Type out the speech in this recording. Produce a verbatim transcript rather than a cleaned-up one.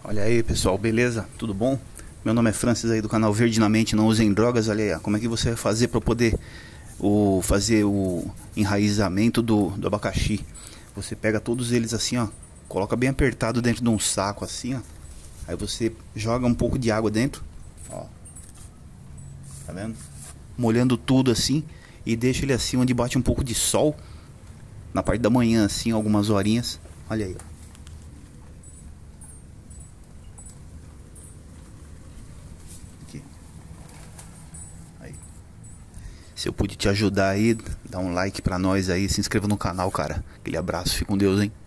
Olha aí, pessoal, beleza? Tudo bom? Meu nome é Francis aí do canal Verde na Mente, não usem drogas. Olha aí, ó, como é que você vai fazer para poder o, fazer o enraizamento do, do abacaxi. Você pega todos eles assim, ó, coloca bem apertado dentro de um saco assim, ó. Aí você joga um pouco de água dentro, ó. Tá vendo? Molhando tudo assim e deixa ele assim onde bate um pouco de sol. Na parte da manhã assim, algumas horinhas. Olha aí, ó. Aí. Se eu pude te ajudar aí, dá um like pra nós aí, se inscreva no canal, cara. Aquele abraço, fique com Deus, hein?